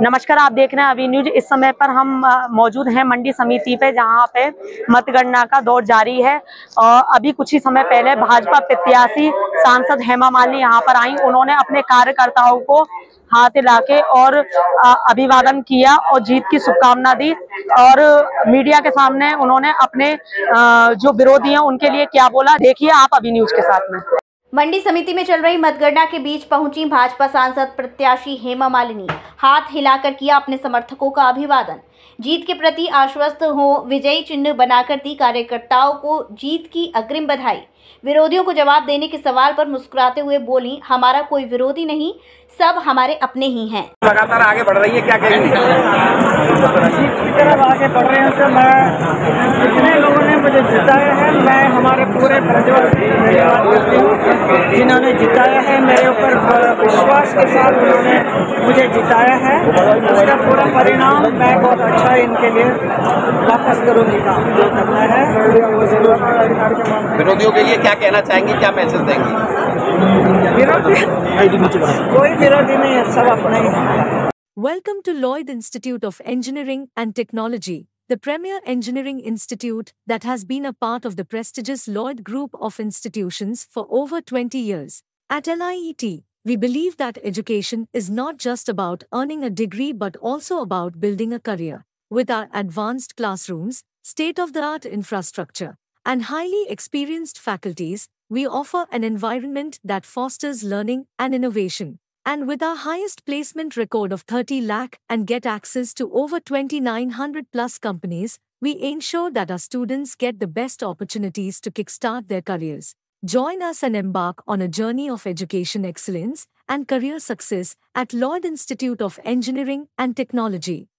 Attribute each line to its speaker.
Speaker 1: नमस्कार, आप देख रहे हैं अभी न्यूज। इस समय पर हम मौजूद हैं मंडी समिति पे, जहां पे मतगणना का दौर जारी है। और अभी कुछ ही समय पहले भाजपा प्रत्याशी सांसद हेमा मालिनी यहां पर आई। उन्होंने अपने कार्यकर्ताओं को हाथ हिलाके और अभिवादन किया और जीत की शुभकामना दी। और मीडिया के सामने उन्होंने अपने जो विरोधी हैं उनके लिए क्या बोला, देखिए आप अभी न्यूज के साथ में।
Speaker 2: मंडी समिति में चल रही मतगणना के बीच पहुंची भाजपा सांसद प्रत्याशी हेमा मालिनी। हाथ हिलाकर किया अपने समर्थकों का अभिवादन। जीत के प्रति आश्वस्त हो विजयी चिन्ह बनाकर दी कार्यकर्ताओं को जीत की अग्रिम बधाई। विरोधियों को जवाब देने के सवाल पर मुस्कुराते हुए बोली, हमारा कोई विरोधी नहीं, सब हमारे अपने ही हैं।
Speaker 3: लगातार आगे बढ़ रही है, क्या कहेंगे?
Speaker 4: जीत की तरफ आगे बढ़ रहे हैं। तो मैं जितने लोगों ने मुझे जिताया है, मैं हमारे पूरे प्रज्वल धन्यवाद करती हूँ जिन्होंने जिताया है। मेरे ऊपर विश्वास के साथ उन्होंने मुझे जिताया है। उसका पूरा परिणाम मैं बहुत अच्छा इनके लिए वापस करूँगी। काम जो करना है वो जरूर।
Speaker 3: विरोधियों के लिए क्या कहना चाहेंगे, क्या मैसेज देंगे?
Speaker 4: विरोधी कोई विरोधी नहीं है, सब अपने ही हैं।
Speaker 5: Welcome to Lloyd Institute of Engineering and Technology, the premier engineering institute that has been a part of the prestigious Lloyd Group of institutions for over 20 years. At LIET, we believe that education is not just about earning a degree but also about building a career. With our advanced classrooms, state-of-the-art infrastructure, and highly experienced faculties, we offer an environment that fosters learning and innovation. And with our highest placement record of 30 lakh and get access to over 2,900 plus companies, we ensure that our students get the best opportunities to kickstart their careers. Join us and embark on a journey of education excellence and career success at Lloyd Institute of Engineering and Technology.